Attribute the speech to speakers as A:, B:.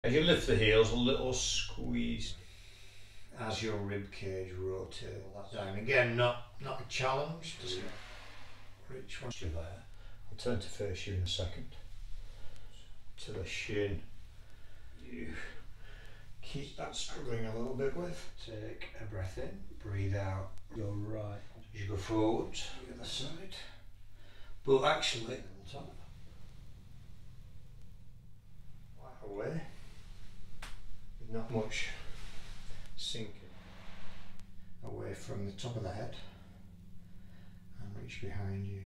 A: As you lift the heels, a little squeeze.
B: As your rib cage rotate that down. Again, not a challenge. Just which one?
A: There. I'll turn to face you in a second. To the shin. You keep that struggling a little bit with.
B: Take a breath in, breathe out.
A: Go right.
B: As you go forward, the other side. But actually, on top. Right away. With not much sinking. Away from the top of the head. And reach behind you.